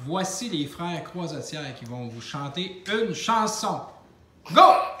voici les frères Croisetière qui vont vous chanter une chanson. Go!